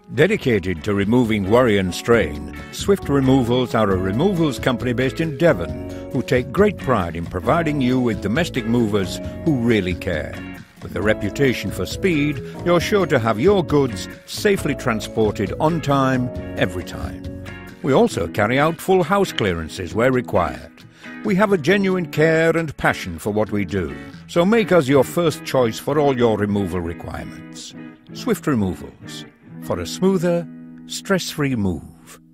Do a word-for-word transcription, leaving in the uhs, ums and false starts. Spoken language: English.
Dedicated to removing worry and strain, Swift Removals are a removals company based in Devon who take great pride in providing you with domestic movers who really care. With a reputation for speed, you're sure to have your goods safely transported on time, every time. We also carry out full house clearances where required. We have a genuine care and passion for what we do, so make us your first choice for all your removal requirements. Swift Removals, for a smoother, stress-free move.